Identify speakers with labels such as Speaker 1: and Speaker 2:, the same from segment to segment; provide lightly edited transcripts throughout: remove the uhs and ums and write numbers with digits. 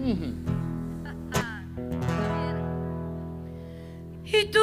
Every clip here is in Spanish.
Speaker 1: Y tú,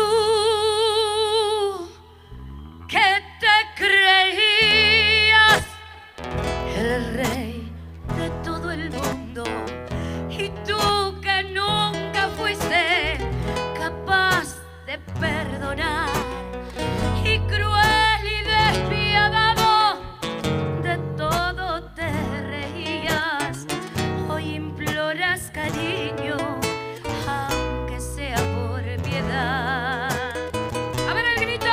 Speaker 1: que te creías el rey de todo el mundo, y tú que nunca fuiste capaz de perdonar, y cruel y despiadado de todo te reías, hoy imploras cariño, aunque sea por piedad. A ver el grito.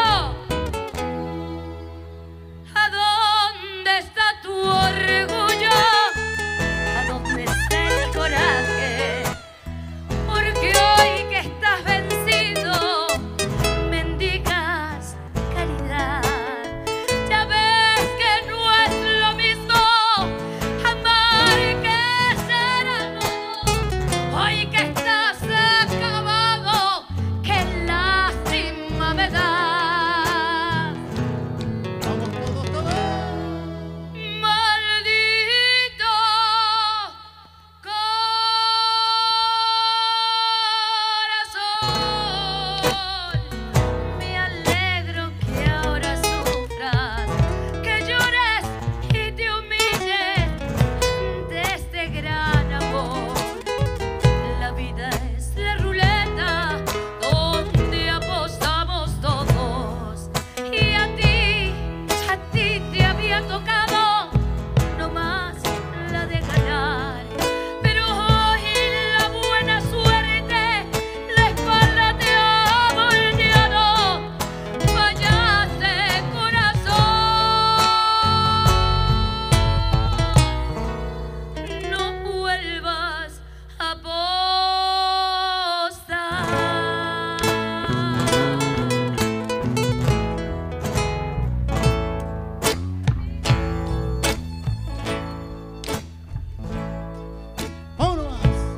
Speaker 1: ¿A dónde está tu orgullo? ¿A dónde está el coraje? Porque hoy que estás vencido, mendigas caridad. Ya ves que no es lo mismo amar que ser amor. Hoy que estás acabado, qué lástima me da.
Speaker 2: Vamos todos.
Speaker 1: Maldito corazón, me alegro que ahora sufras, que llores y te humilles de este gran amor. La vida es la ruleta donde apostamos todos, y a ti te había tocado nomás la de ganar, pero hoy la buena suerte la espalda te ha volteado. Fallaste, corazón, no vuelvas a apostar.
Speaker 2: ¡Vámonos!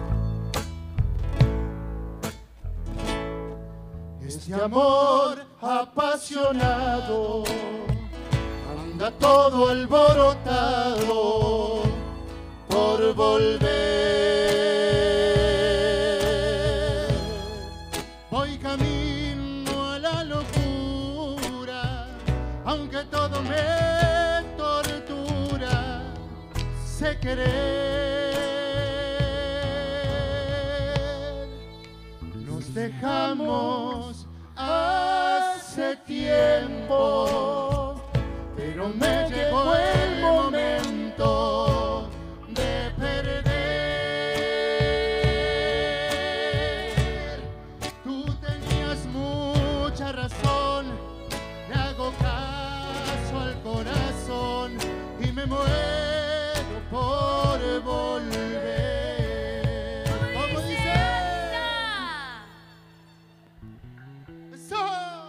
Speaker 2: Este amor apasionado anda todo alborotado por volver. Voy camino a la locura, aunque todo me tortura, sé querer. Nos dejamos hace tiempo, pero me llegó el momento de perder. Tú tenías mucha razón, le hago caso al corazón y me muero por volver. ¿Cómo dice? ¡Eso!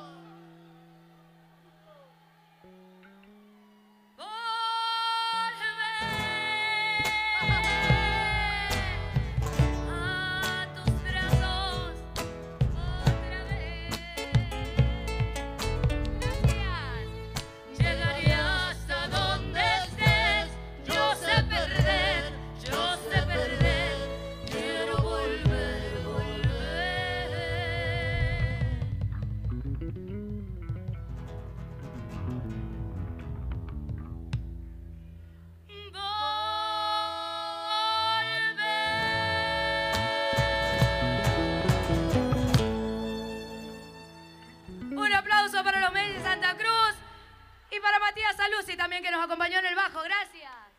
Speaker 1: A tus brazos otra vez. Gracias. Llegaré hasta donde estés. Yo sé perder, quiero volver. Un aplauso para los Medios de Santa Cruz y para Matías Saluzzi también, que nos acompañó en el bajo. Gracias.